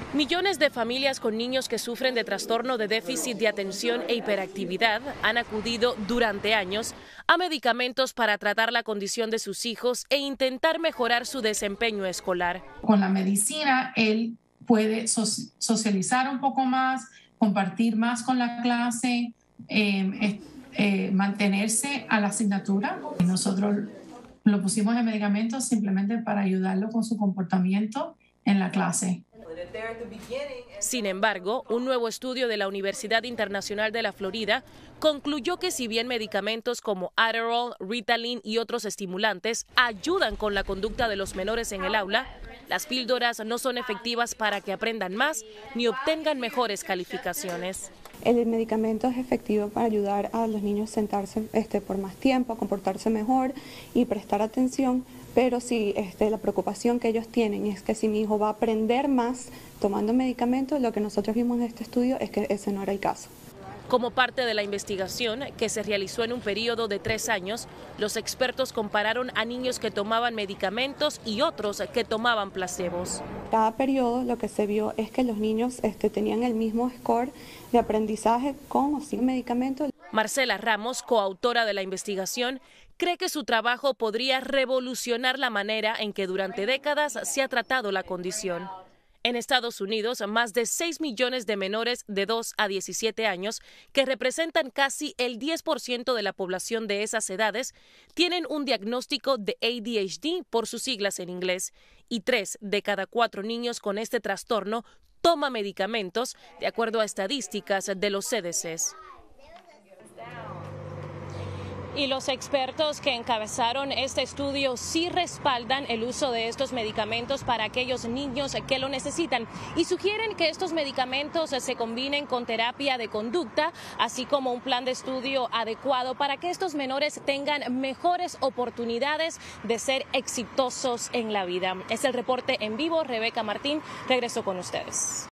Millones de familias con niños que sufren de trastorno de déficit de atención e hiperactividad han acudido durante años a medicamentos para tratar la condición de sus hijos e intentar mejorar su desempeño escolar. Con la medicina, él puede socializar un poco más, compartir más con la clase, mantenerse a la asignatura. Nosotros lo pusimos en medicamentos simplemente para ayudarlo con su comportamiento en la clase. Sin embargo, un nuevo estudio de la Universidad Internacional de la Florida concluyó que si bien medicamentos como Adderall, Ritalin y otros estimulantes ayudan con la conducta de los menores en el aula, las píldoras no son efectivas para que aprendan más ni obtengan mejores calificaciones. El medicamento es efectivo para ayudar a los niños a sentarse por más tiempo, a comportarse mejor y prestar atención, pero si la preocupación que ellos tienen es que si mi hijo va a aprender más tomando medicamentos, lo que nosotros vimos en este estudio es que ese no era el caso. Como parte de la investigación que se realizó en un periodo de 3 años, los expertos compararon a niños que tomaban medicamentos y otros que tomaban placebos. Cada periodo lo que se vio es que los niños tenían el mismo score de aprendizaje con o sin medicamentos. Marcela Ramos, coautora de la investigación, cree que su trabajo podría revolucionar la manera en que durante décadas se ha tratado la condición. En Estados Unidos, más de 6 millones de menores de 2 a 17 años, que representan casi el 10% de la población de esas edades, tienen un diagnóstico de ADHD por sus siglas en inglés, y 3 de cada 4 niños con este trastorno toma medicamentos, de acuerdo a estadísticas de los CDCs. Y los expertos que encabezaron este estudio sí respaldan el uso de estos medicamentos para aquellos niños que lo necesitan y sugieren que estos medicamentos se combinen con terapia de conducta, así como un plan de estudio adecuado para que estos menores tengan mejores oportunidades de ser exitosos en la vida. Es el reporte en vivo. Rebeca Martín, regreso con ustedes.